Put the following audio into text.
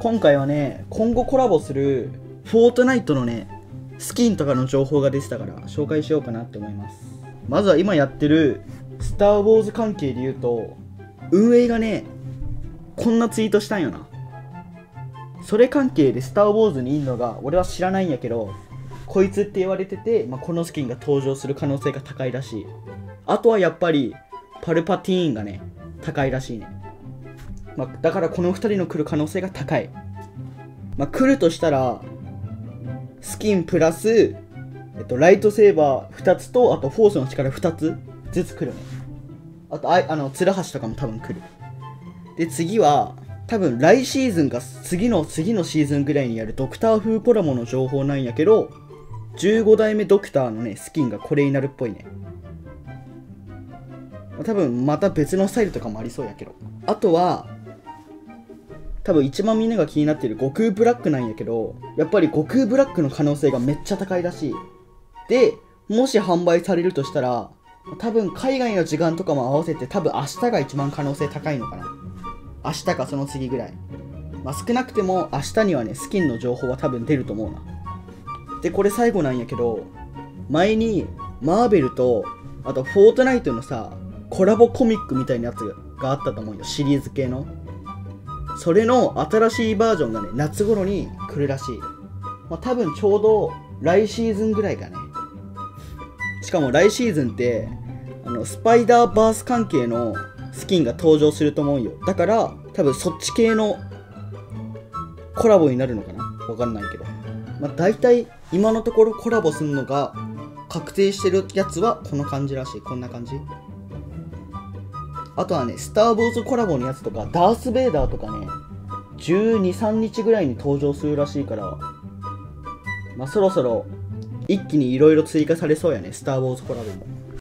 今回はね、今後コラボするフォートナイトのね、スキンとかの情報が出てたから紹介しようかなって思います。まずは今やってるスター・ウォーズ関係で言うと、運営がね、こんなツイートしたんよな。それ関係でスター・ウォーズにいるのが俺は知らないんやけど、こいつって言われてて、このスキンが登場する可能性が高いらしい。あとはやっぱりパルパティーンがね、高いらしいね。だからこの2人の来る可能性が高い。来るとしたらスキンプラス、ライトセーバー2つと、あとフォースの力2つずつ来るね。あとツルハシとかも多分来る。で次は多分来シーズンか次のシーズンぐらいにやるドクター風コラボの情報なんやけど、15代目ドクターのねスキンがこれになるっぽいね。多分また別のスタイルとかもありそうやけど、あとは多分一番みんなが気になっている悟空ブラックなんやけど、やっぱり悟空ブラックの可能性がめっちゃ高いらしい。でもし販売されるとしたら、多分海外の時間とかも合わせて多分明日が一番可能性高いのかな。明日かその次ぐらい。少なくても明日にはねスキンの情報は多分出ると思うな。でこれ最後なんやけど、前にマーベルとあとフォートナイトのさコラボコミックみたいなやつがあったと思うよ、シリーズ系の。それの新しいバージョンがね夏頃に来るらしい。多分ちょうど来シーズンぐらいかね。しかも来シーズンってスパイダーバース関係のスキンが登場すると思うよ。だから多分そっち系のコラボになるのかな、わかんないけど。大体今のところコラボするのが確定してるやつはこの感じらしい。こんな感じ。あとはねスター・ウォーズコラボのやつとかダース・ベイダーとかね12、3日ぐらいに登場するらしいから、そろそろ一気にいろいろ追加されそうやね、スター・ウォーズコラボも。